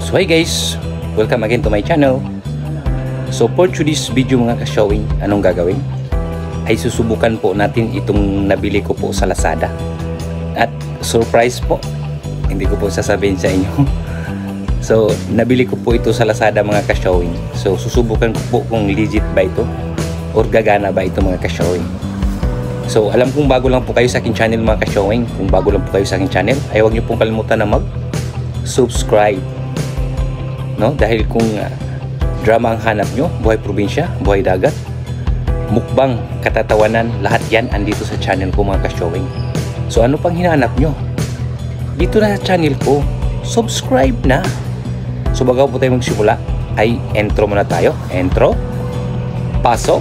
So hi guys, welcome again to my channel. So for today's video mga ka-showing, anong gagawin? Ay susubukan po natin itong nabili ko po sa Lazada. At surprise po, hindi ko po sasabihin sa inyo. So nabili ko po ito sa Lazada mga ka-showing. So susubukan ko po kung legit ba ito or gagana ba ito mga ka-showing. So alam kong bago lang po kayo sa aking channel mga ka-showing. Kung bago lang po kayo sa aking channel, ay huwag niyo pong kalimutan na mag-subscribe. No? Dahil kung drama ang hanap nyo, buhay probinsya, buhay dagat, mukbang, katatawanan, lahat yan andito sa channel ko mga ka-showing. So ano pang hinahanap nyo? Dito na sa channel ko, subscribe na. So bago po tayo magsimula, ay intro muna tayo. Intro, pasok.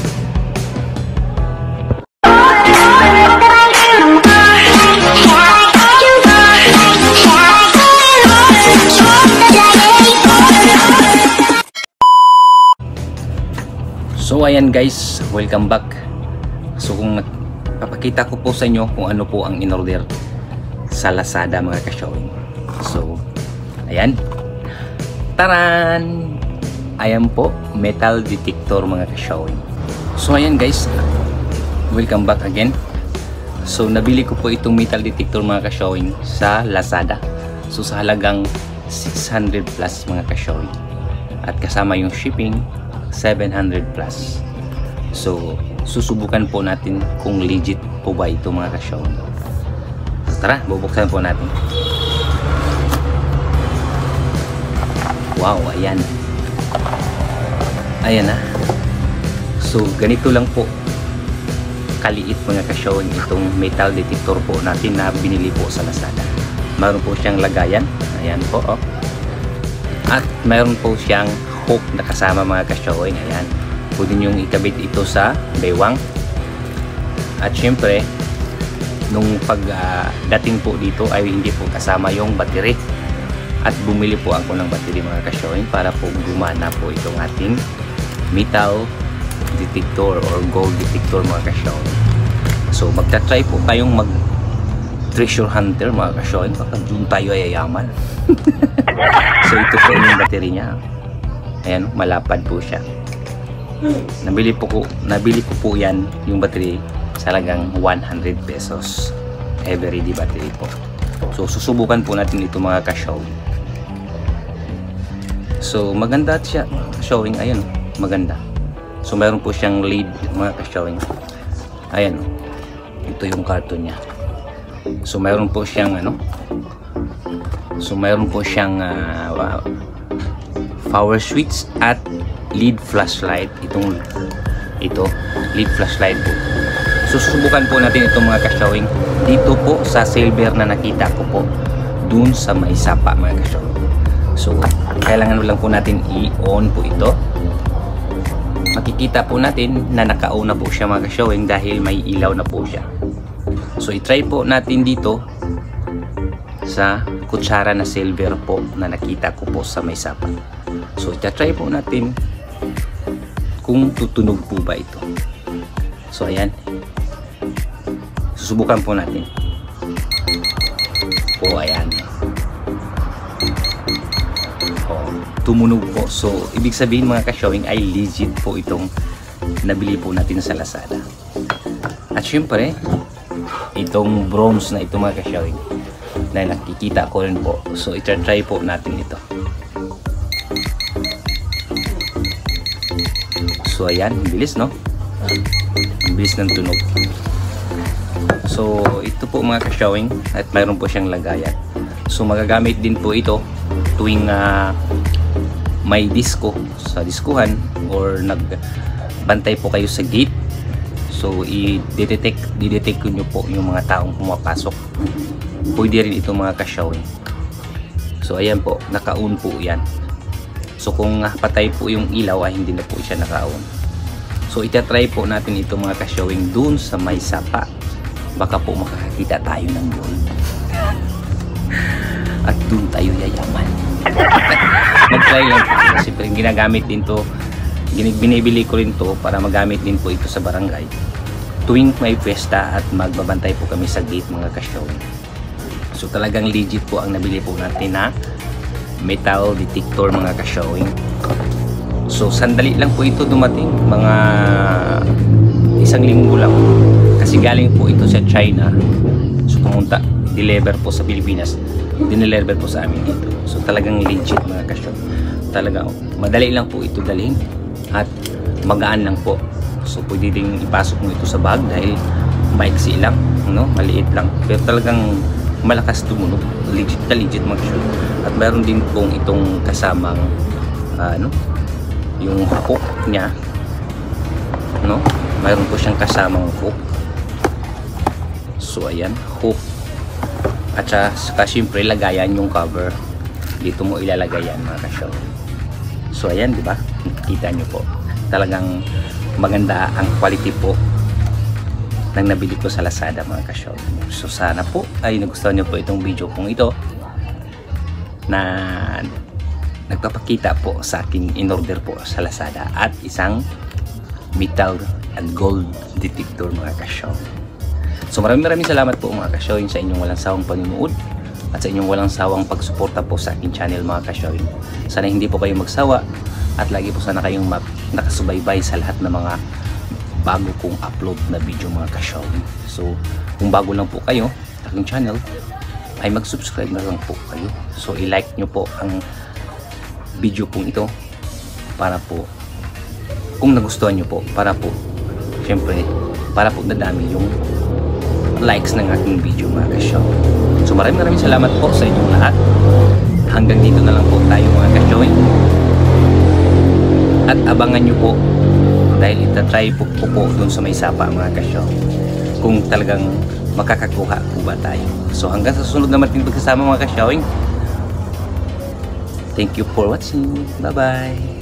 So ayan guys, welcome back. So kung papakita ko po sa inyo kung ano po ang in-order sa Lazada mga ka-showing. So ayan, taran! Ayan po, metal detector mga ka-showing. So ayan guys, welcome back again. So nabili ko po itong metal detector mga ka-showing sa Lazada. So sa halagang 600 plus mga ka-showing. At kasama yung shipping 700 plus. So susubukan po natin kung legit po ba ito mga ka-showing. So tara, bubuksan po natin. Wow, ayan. Ayan na. So ganito lang po kaliit mga ka-showing itong metal detector po natin na binili po sa Lazada. Mayroon po siyang lagayan. Ayan po, oh. At mayroon po siyang hook na kasama mga ka-showing. Ayan, pwede nyo ikabit ito sa bewang. At syempre nung dating po dito ay hindi po kasama yung battery. At bumili po ako ng battery mga ka-showing para po gumana po itong ating metal detector or gold detector mga ka-showing. So magta-try po kayong mag treasure hunter mga ka-showing, baka dun tayo ay yayaman. So ito po yung battery niya. Ayan, malapad po siya. Nabili ko po yan, yung battery, sa halagang 100 pesos. Everyday battery po. So susubukan po natin ito mga ka-showing. So maganda siya, showing. Ayan, maganda. So mayroon po siyang lead mga ka-showing. Ayan, ito yung carton niya. So mayroon po siyang power switch at lead flashlight. Ito lead flashlight po. Susubukan po natin itong mga ka-showing dito po sa silver na nakita ko po dun sa may sapa mga ka-showing. So kailangan lang po natin i-on po ito. Makikita po natin na naka-on na po siya mga ka-showing dahil may ilaw na po siya. So i-try po natin dito sa kutsara na silver po na nakita ko po sa may sapa. So i-try po natin kung tutunog po ba ito. So ayan, susubukan po natin. O ayan, tumunog po. So ibig sabihin mga ka-showing ay legit po itong nabili po natin sa Lazada. At syempre itong bronze na ito mga ka-showing na nakikita ko rin po. So i-try po natin ito. So ayan, bilis no? Ang bilis ng tunog. So ito po mga ka-showing, at mayroon po siyang lagayan. So magagamit din po ito tuwing may disco sa diskuhan or nagbantay po kayo sa gate. So i-detect nyo po yung mga taong pumapasok. Pwede rin ito mga ka-showing. So ayan po, naka-on po yan. So kung patay po yung ilaw ay hindi na po siya naka-on. So itatry po natin ito mga ka-showing dun sa may sapa. Baka po makakakita tayo ng gold. At dun tayo yayaman. Mag-try lang po. Siyempre ginagamit din to, binibili ko rin to para magamit din po ito sa barangay tuwing may pesta at magbabantay po kami sa gate mga ka-showing. So talagang legit po ang nabili po natin na metal detector mga ka-showing. So sandali lang po ito dumating, mga 1 linggo lang, kasi galing po ito sa China. So pumunta, deliver po sa Pilipinas, dineliver po sa amin dito. So talagang legit mga ka-showing, talaga madali lang po ito dalhin at magaan lang po. So pwede ding ipasok mo ito sa bag dahil maiksi lang, no? Maliit lang, pero talagang malakas tumunog, legit na legit mga ka-showing. At meron din pong itong kasamang yung hook niya, no? Mayroon po siyang kasamang hook. So ayan, hook. At saka syempre lagayan yung cover. Dito mo ilalagay yan mga ka-showing. So ayan, di ba? Kita nyo po. Talagang maganda ang quality po nang nabili ko sa Lazada mga ka-showing. So sana po ay nagustuhan nyo po itong video kong ito na nagpapakita po sa aking in-order po sa Lazada at isang metal and gold detector mga ka-showing. So maraming salamat po mga ka-showing sa inyong walang sawang panunood at sa inyong walang sawang pagsuporta po sa aking channel mga ka-showing. Sana hindi po kayo magsawa at lagi po sana kayong nakasubaybay sa lahat ng mga bago kong upload na video mga ka-showing. So kung bago lang po kayo sa aking channel ay mag-subscribe na lang po kayo. So i-like nyo po ang video pong ito para po kung nagustuhan nyo po, para po syempre para po dadami yung likes ng aking video mga ka-showing. So maraming salamat po sa inyong lahat. Hanggang dito na lang po tayo mga ka-showing. At abangan nyo po dahil itatry po dun sa may sapa mga ka-showing kung talagang makakakuha po ba tayo. So hanggang sa susunod naman din pagkasama mga ka-showing. Thank you for watching. Bye bye.